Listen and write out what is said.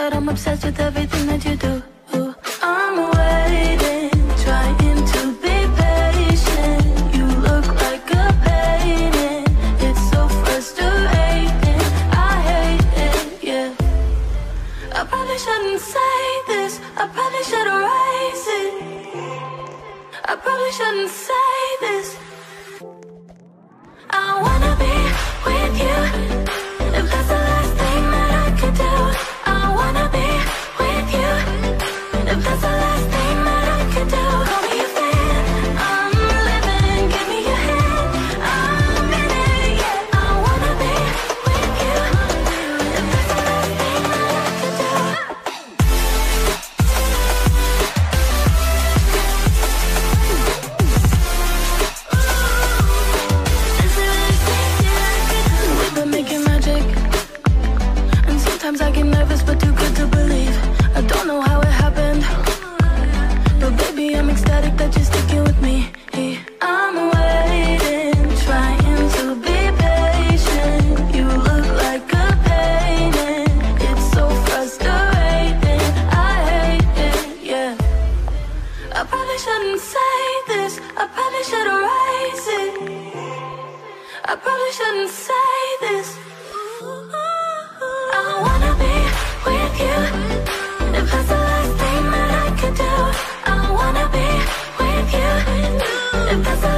that I'm obsessed with everything that you do. I'm waiting, trying to be patient. You look like a painting. It's so frustrating. I hate it, yeah. I probably shouldn't say this. I probably should erase it. I probably shouldn't say this. I wanna be with you. If that's the last thing that I could do, I wanna be with you. If that's the last thing that I could do, call me a fan. I'm living, give me your hand. I'm in it, yeah. I wanna be with you. If that's the last thing that I could do. We've been making magic, and sometimes I get nervous but too good to believe. I don't know how it happened, but baby I'm ecstatic that you're sticking with me. I'm waiting, trying to be patient. You look like a painting. It's so frustrating. I hate it, yeah. I probably shouldn't say this. I probably should erase it. I probably shouldn't say this. I wanna be with you. If that's the last thing that I could do, I wanna be with you. If that's the